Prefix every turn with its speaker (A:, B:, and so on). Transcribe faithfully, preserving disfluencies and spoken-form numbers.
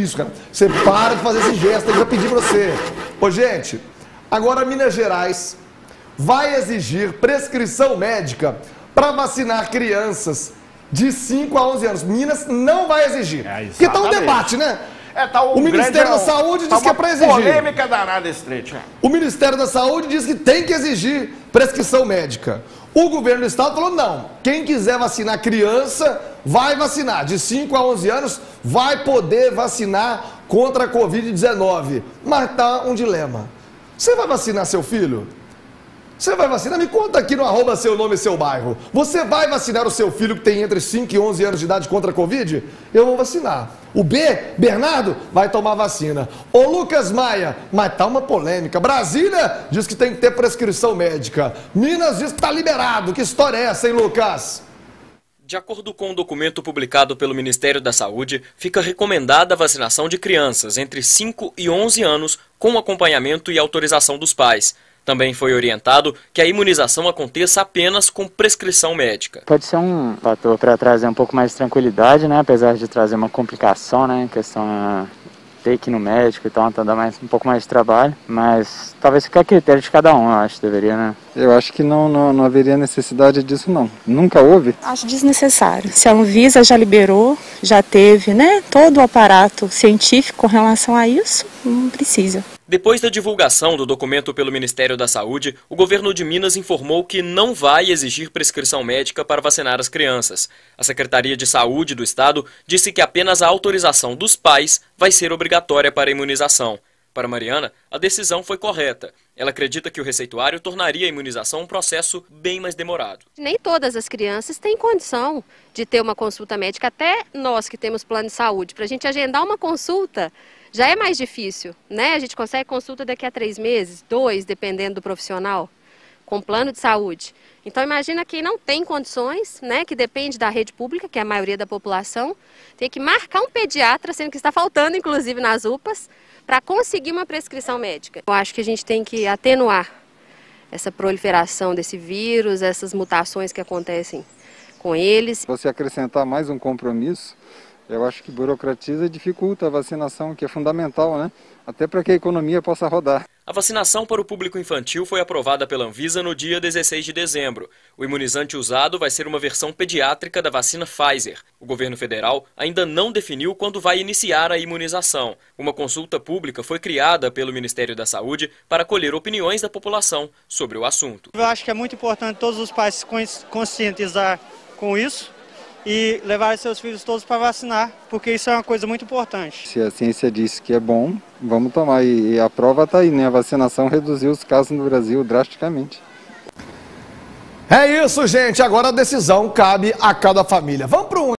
A: Isso, cara. Você para de fazer esse gesto, eu já pedi pra você. Ô, gente, agora Minas Gerais vai exigir prescrição médica para vacinar crianças de cinco a onze anos. Minas não vai exigir. É, porque tá um debate, né?
B: É, tá um
A: o Ministério
B: grande,
A: da Saúde
B: tá
A: diz que é para exigir.
B: Polêmica danada esse trecho.
A: O Ministério da Saúde diz que tem que exigir prescrição médica. O governo do estado falou não. Quem quiser vacinar criança, vai vacinar. De cinco a onze anos, vai poder vacinar contra a covid dezenove. Mas tá um dilema. Você vai vacinar seu filho? Você vai vacinar? Me conta aqui no arroba seu nome e seu bairro. Você vai vacinar o seu filho que tem entre cinco e onze anos de idade contra a Covid? Eu vou vacinar. O B, Bernardo, vai tomar vacina. O Lucas Maia, mas tá uma polêmica. Brasília diz que tem que ter prescrição médica. Minas diz que tá liberado. Que história é essa, hein, Lucas?
C: De acordo com o um documento publicado pelo Ministério da Saúde, fica recomendada a vacinação de crianças entre cinco e onze anos com acompanhamento e autorização dos pais. Também foi orientado que a imunização aconteça apenas com prescrição médica.
D: Pode ser um fator para trazer um pouco mais de tranquilidade, né? Apesar de trazer uma complicação, né? Em questão a ter que ir no médico e tal, então dá mais, um pouco mais de trabalho. Mas talvez fique a critério de cada um, eu acho que deveria, né?
E: Eu acho que não, não, não haveria necessidade disso, não. Nunca houve.
F: Acho desnecessário. Se a Anvisa já liberou, já teve, né? Todo o aparato científico com relação a isso, não precisa.
C: Depois da divulgação do documento pelo Ministério da Saúde, o governo de Minas informou que não vai exigir prescrição médica para vacinar as crianças. A Secretaria de Saúde do Estado disse que apenas a autorização dos pais vai ser obrigatória para a imunização. Para Mariana, a decisão foi correta. Ela acredita que o receituário tornaria a imunização um processo bem mais demorado.
G: Nem todas as crianças têm condição de ter uma consulta médica, até nós que temos plano de saúde. Para a gente agendar uma consulta já é mais difícil, né? A gente consegue consulta daqui a três meses, dois, dependendo do profissional, com plano de saúde. Então imagina quem não tem condições, né? Que depende da rede pública, que é a maioria da população, tem que marcar um pediatra, sendo que está faltando, inclusive, nas U P As, para conseguir uma prescrição médica. Eu acho que a gente tem que atenuar essa proliferação desse vírus, essas mutações que acontecem com eles.
E: Você acrescentar mais um compromisso, eu acho que burocratiza e dificulta a vacinação, que é fundamental, né? Até para que a economia possa rodar.
C: A vacinação para o público infantil foi aprovada pela Anvisa no dia dezesseis de dezembro. O imunizante usado vai ser uma versão pediátrica da vacina Pfizer. O governo federal ainda não definiu quando vai iniciar a imunização. Uma consulta pública foi criada pelo Ministério da Saúde para colher opiniões da população sobre o assunto.
H: Eu acho que é muito importante todos os pais se conscientizar com isso e levar seus filhos todos para vacinar, porque isso é uma coisa muito importante.
E: Se a ciência disse que é bom, vamos tomar. E a prova está aí, né? A vacinação reduziu os casos no Brasil drasticamente.
A: É isso, gente. Agora a decisão cabe a cada família. Vamos para um